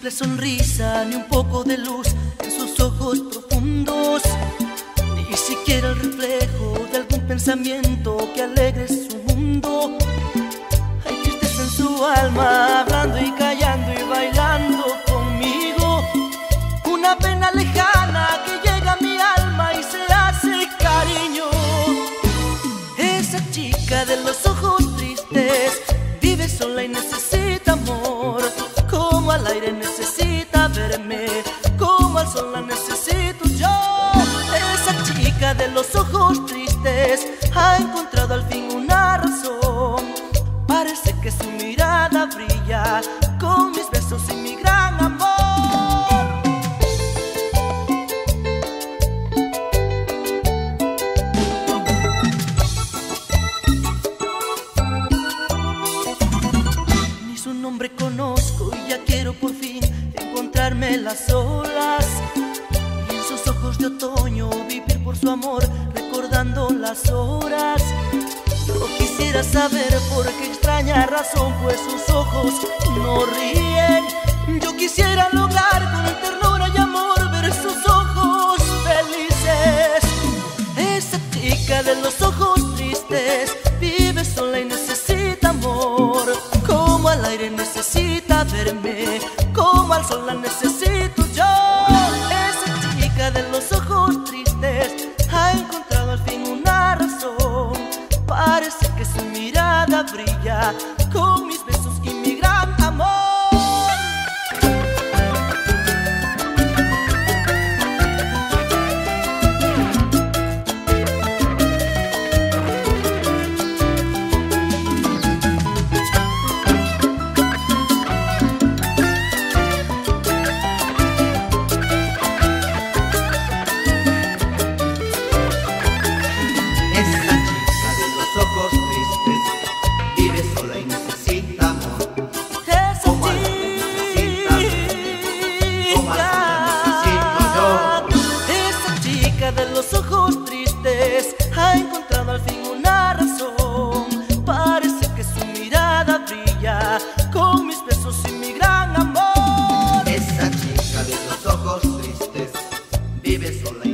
simple sonrisa, ni un poco de luz en sus ojos profundos, ni siquiera el reflejo de algún pensamiento que alegre su mundo. Hay tristeza en su alma, hablando y callando y bailando conmigo. Una pena lejana que llega a mi alma y se hace cariño. Esa chica de los ojos tristes vive sola y necesita amor. Como al aire necesita verme, como al sol la necesito yo. Esa chica de los ojos tristes ha encontrado al fin una razón. Parece que su mirada brilla con mis besos y mi gran amor. Ni su nombre conozco y ya quiero por fin encontrarme las solas, y en sus ojos de otoño vivir por su amor recordando las horas. Yo quisiera saber por qué extraña razón, pues sus ojos no ríen. Yo quisiera lograr con ternura y amor ver sus ojos felices. Esa chica de los ojos tristes vive sola y necesita amor. Como al aire necesita verme, como al sol la necesito yo. Esa chica de los ojos tristes ha encontrado al fin una razón. Parece que su mirada brilla con mis besos y mi gran amor. De los ojos tristes ha encontrado al fin una razón. Parece que su mirada brilla con mis besos y mi gran amor. Esa chica de los ojos tristes vive sola